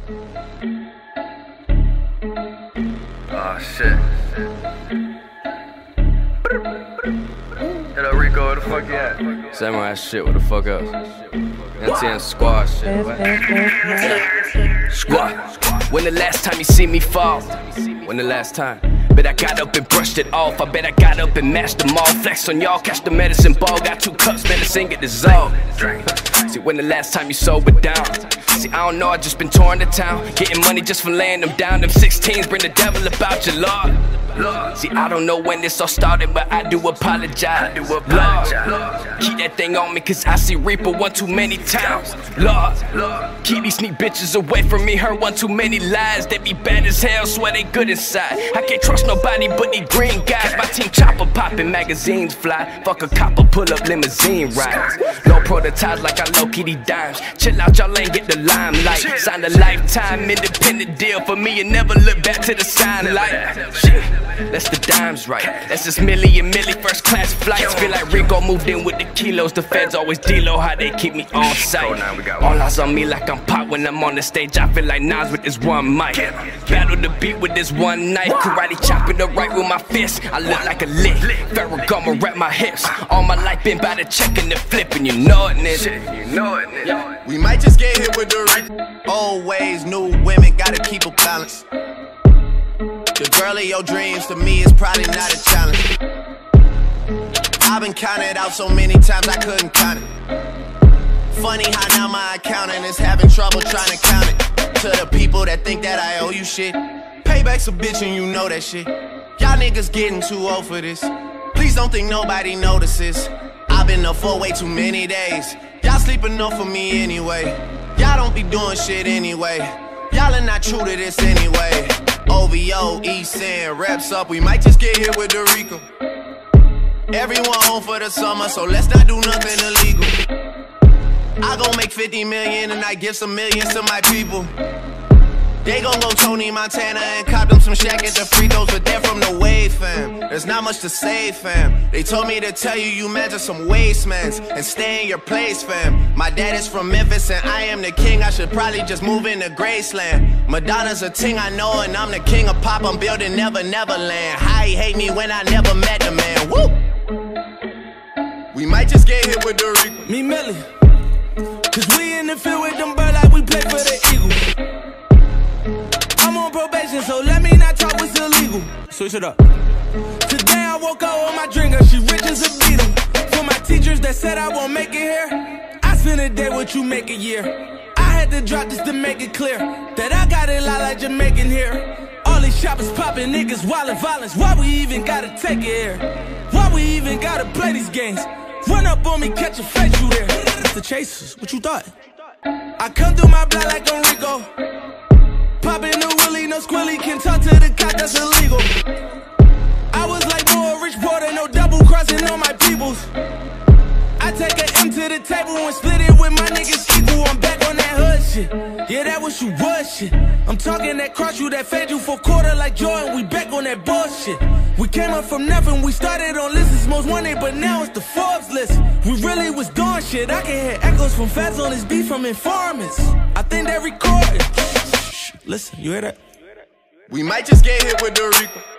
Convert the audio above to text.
Oh shit. Hit up Rico, where the fuck you at? Samurai shit, what the fuck else? NTN squad shit, what? Squad. When the last time you see me fall? When the last time? Bet I got up and brushed it off. I bet I got up and mashed them all. Flex on y'all, catch the medicine ball. Got 2 cups, medicine get dissolved. See, when the last time you sobered down? See, I don't know, I just been touring the town, getting money just for laying them down. Them 16s bring the devil about your Lord. See, I don't know when this all started, but I do apologize. Lord, keep that thing on me, cause I see Reaper one too many times. Lord, keep these sneak bitches away from me. Heard one too many lies. They be bad as hell, swear they good inside. I can't trust nobody but these green guys. My team chopper popping, magazines fly. Fuck a copper, pull up limousine rides. Low prototypes like I low kitty dimes. Chill out, y'all ain't get the limelight. Signed a lifetime independent deal for me and never look back to the sign light. Shit. That's the dimes right. That's just Millie first class flights. Feel like Rico moved in with the kilos. The feds always D-Lo, how they keep me on sight. All eyes on me like I'm pop when I'm on the stage. I feel like Nas with this one mic. Battle the beat with this one knife. Karate chopping the right with my fist. I look like a lick. Ferragamo wrap my hips. All my life been by the check and the flipping. You know it, nigga. You know it, nigga. We might just get hit with the right. Old ways, new women, gotta keep a balance. The girl of your dreams to me is probably not a challenge. I've been counted out so many times I couldn't count it. Funny how now my accountant is having trouble trying to count it. To the people that think that I owe you shit, payback's a bitch and you know that shit. Y'all niggas getting too old for this. Please don't think nobody notices. I've been up for way too many days. Y'all sleep enough for me anyway. Y'all don't be doing shit anyway. Y'all are not true to this anyway. OVO, East End, reps up, we might just get hit with the Rico. Everyone home for the summer, so let's not do nothing illegal. I gon' make 50 million and I give some millions to my people. They gon' go Tony Montana and cop them some Shaq at the free throws, but they're from the wave, fam. There's not much to say, fam. They told me to tell you you mans are some wastemans and stay in your place, fam. My dad is from Memphis and I am the king. I should probably just move into Graceland. Madonna's a ting I know and I'm the king of pop. I'm building Never Neverland. How he hate me when I never met the man. Woo! We might just get hit with the Rico. Me Millie, cause we in the field with them birds like we play for the Eagles. I'm on probation, so let me not talk what's illegal. Switch it up. Today I woke up with my drinker, she rich as a beetle. For my teachers that said I won't make it here, I spend a day what you make a year. I had to drop this to make it clear that I got it lot like Jamaican here. All these shoppers popping, niggas wildin' violence. Why we even gotta take it here? Why we even gotta play these games? Run up on me, catch a face, you there. The chasers, what you thought? I come through my block like I'm Rico. Poppin' the willy, no squilly, can talk to the cop, that's illegal. I was like more rich brother, no double crossing on my peoples. I take an M to the table and split it with my niggas equal. I'm back on that hood shit. Yeah, that was you was shit. I'm talking that cross you, that fed you for quarter like Jordan. We back on that bullshit. We came up from nothing, we started on lists most wanted, but now it's the Forbes list. We really was doing shit. I can hear echoes from feds on this beat from informants. I think they recorded. Listen, you hear that? We might just get hit with the Rico.